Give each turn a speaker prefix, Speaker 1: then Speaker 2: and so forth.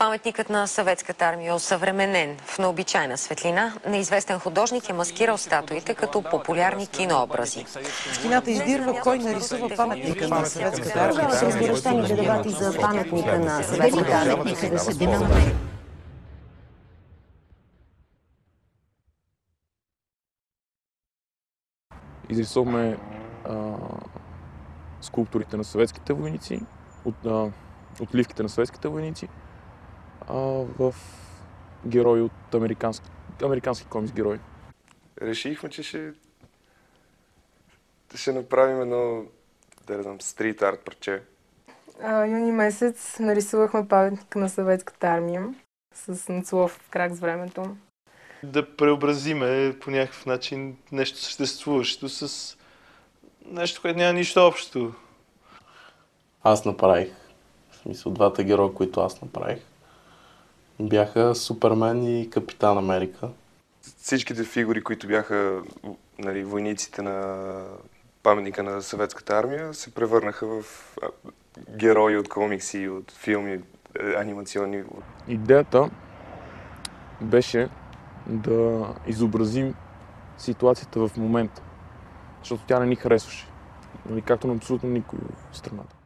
Speaker 1: Паметникът на съветската армия е осъвременен в необичайна светлина. Неизвестен художник е маскирал статуите като популярни кинообрази.
Speaker 2: Общината издирва кой нарисува паметника на съветската армия.
Speaker 1: Продължават разгорещените дебати за паметника на съветската армия.
Speaker 3: Изрисувахме скулптурите на съветските войници, отливките на съветските войници в герои от американски комикс герои.
Speaker 4: Решихме, че ще направим едно, стрит арт парче.
Speaker 5: Юни месец нарисувахме паметника на съветската армия с надслов "Крак с времето".
Speaker 6: Да преобразиме по някакъв начин нещо съществуващо с нещо, което няма нищо общо.
Speaker 7: Аз направих, в смисъл двата героя, които аз направих, бяха Супермен и Капитан Америка.
Speaker 4: Всичките фигури, които бяха войниците на паметника на съветската армия, се превърнаха в герои от комикси, от филми, анимационни.
Speaker 3: Идеята беше да изобразим ситуацията в момента, защото тя не ни харесваше, както на абсолютно никой в страната.